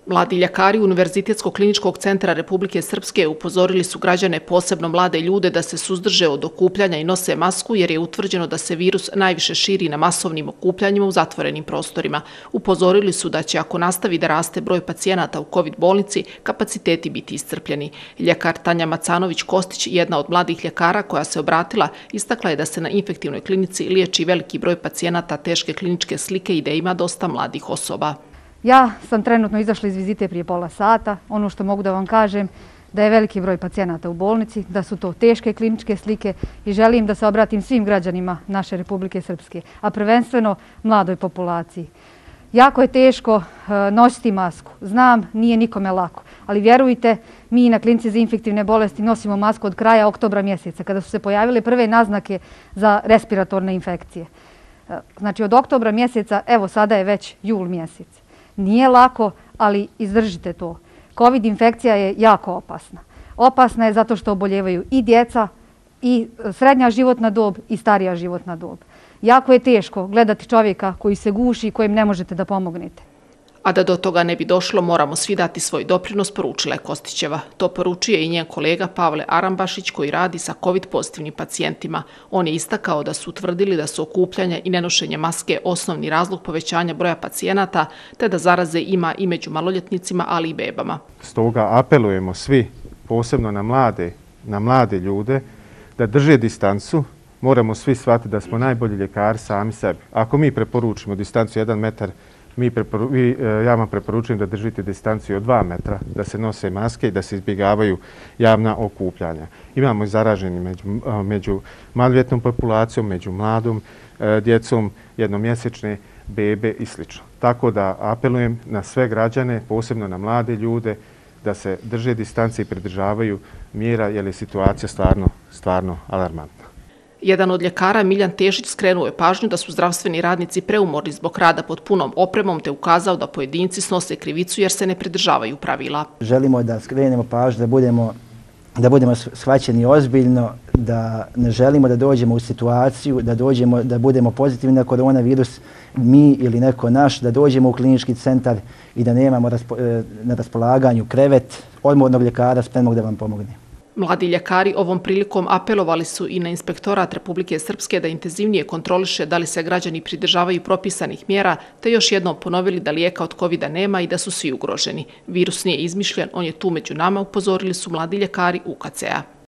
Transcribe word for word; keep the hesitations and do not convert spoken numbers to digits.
Mladi ljekari Univerzitetskog kliničkog centra Republike Srpske upozorili su građane, posebno mlade ljude, da se suzdrže od okupljanja i nose masku jer je utvrđeno da se virus najviše širi na masovnim okupljanjima u zatvorenim prostorima. Upozorili su da će, ako nastavi da raste broj pacijenata u COVID bolnici, kapaciteti biti iscrpljeni. Ljekar Tanja Macanović-Kostić, jedna od mladih ljekara koja se obratila, istakla je da se na infektivnoj klinici liječi veliki broj pacijenata teške kliničke slike i da ima dosta mladih osoba. Ja sam trenutno izašla iz vizite prije pola sata. Ono što mogu da vam kažem da je veliki broj pacijenata u bolnici, da su to teške kliničke slike i želim da se obratim svim građanima naše Republike Srpske, a prvenstveno mladoj populaciji. Jako je teško nositi masku. Znam, nije nikome lako, ali vjerujte, mi na klinici za infektivne bolesti nosimo masku od kraja oktobra mjeseca, kada su se pojavile prve naznake za respiratorne infekcije. Znači od oktobra mjeseca, evo sada je već jul mjesec. Nije lako, ali izdržite to. COVID infekcija je jako opasna. Opasna je zato što oboljevaju i djeca, i srednja životna dob, i starija životna dob. Jako je teško gledati čovjeka koji se guši i kojem ne možete da pomognete. A da do toga ne bi došlo, moramo svi dati svoj doprinos, poručila je Kostićeva. To poručuje i njen kolega Pavle Arambašić, koji radi sa COVID pozitivnim pacijentima. On je istakao da su utvrdili da su okupljanja i nenošenje maske osnovni razlog povećanja broja pacijenata, te da zaraze ima i među maloljetnicima, ali i bebama. Stoga apelujemo svi, posebno na mlade, na mlade ljude, da drže distancu. Moramo svi shvatiti da smo najbolji ljekari sami sebi. Ako mi preporučimo distancu jedan metar, Mi preporu, vi, ja vam preporučujem da držite distanciju od dva metra, da se nose maske i da se izbjegavaju javna okupljanja. Imamo i zaraženi među, među maloljetnom populacijom, među mladom e, djecom, jednomjesečne bebe i sl. Tako da apelujem na sve građane, posebno na mlade ljude, da se drže distancije i pridržavaju mjera jer je situacija stvarno, stvarno alarmantna. Jedan od ljekara, Miljan Tešić, skrenuo je pažnju da su zdravstveni radnici preumorni zbog rada pod punom opremom, te ukazao da pojedinci snose krivicu jer se ne pridržavaju pravila. Želimo da skrenemo pažnju, da budemo, da budemo shvaćeni ozbiljno, da ne želimo da dođemo u situaciju, da, dođemo, da budemo pozitivni na koronavirus, mi ili neko naš, da dođemo u klinički centar i da nemamo raspo, na raspolaganju krevet odmornog ljekara spremnog da vam pomogne. Mladi ljekari ovom prilikom apelovali su i na Inspektorat Republike Srpske da intenzivnije kontroliše da li se građani pridržavaju propisanih mjera, te još jednom ponovili da lijeka od kovida nema i da su svi ugroženi. Virus nije izmišljen, on je tu među nama, upozorili su mladi ljekari U K C A.